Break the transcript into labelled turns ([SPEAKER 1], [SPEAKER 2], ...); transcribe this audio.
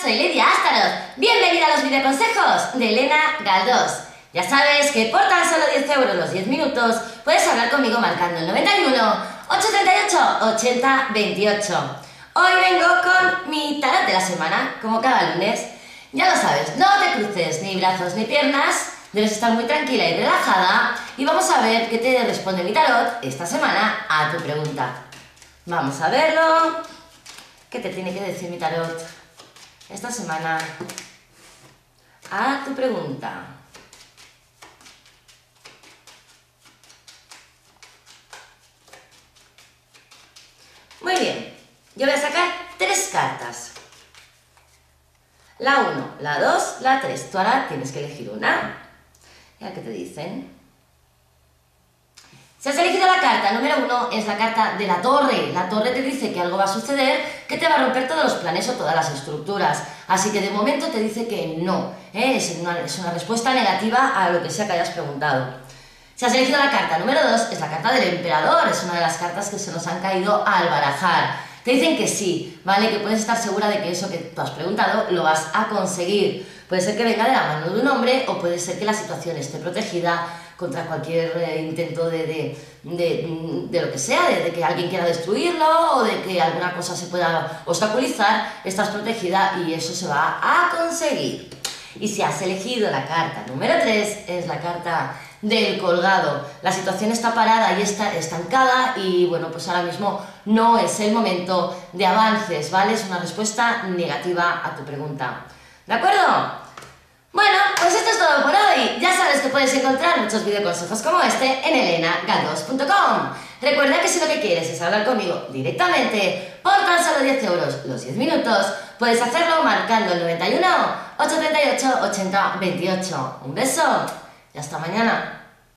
[SPEAKER 1] soy Lidia Astaroth. Bienvenida a los videoconsejos de Elena Galdós. Ya sabes que por tan solo 10 euros los 10 minutos puedes hablar conmigo marcando el 91 838 80 28. Hoy vengo con mi tarot de la semana, como cada lunes. Ya lo sabes, no te cruces ni brazos ni piernas, debes estar muy tranquila y relajada y vamos a ver qué te responde mi tarot esta semana a tu pregunta. Vamos a verlo. ¿Qué te tiene que decir mi tarot esta semana a tu pregunta? Muy bien, yo voy a sacar 3 cartas. La 1, la 2, la 3. Tú ahora tienes que elegir una. ¿Y a qué te dicen? Si has elegido la carta número 1, es la carta de la torre. La torre te dice que algo va a suceder, que te va a romper todos los planes o todas las estructuras. Así que de momento te dice que no. Es una respuesta negativa a lo que sea que hayas preguntado. Si has elegido la carta número 2, es la carta del emperador. Es una de las cartas que se nos han caído al barajar. Te dicen que sí, ¿vale? Que puedes estar segura de que eso que tú has preguntado lo vas a conseguir. Puede ser que venga de la mano de un hombre o puede ser que la situación esté protegida contra cualquier intento de lo que sea, de que alguien quiera destruirlo o de que alguna cosa se pueda obstaculizar. Estás protegida y eso se va a conseguir. Y si has elegido la carta número 3, es la carta del colgado. La situación está parada y está estancada y bueno, pues ahora mismo no es el momento de avances, ¿vale? Es una respuesta negativa a tu pregunta. ¿De acuerdo? Bueno, pues esto es todo por hoy. Ya sabes que puedes encontrar muchos videoconsejos como este en elenagaldós.com. Recuerda que si lo que quieres es hablar conmigo directamente por tan solo 10 euros los 10 minutos, puedes hacerlo marcando el 91 838 80 28. Un beso y hasta mañana.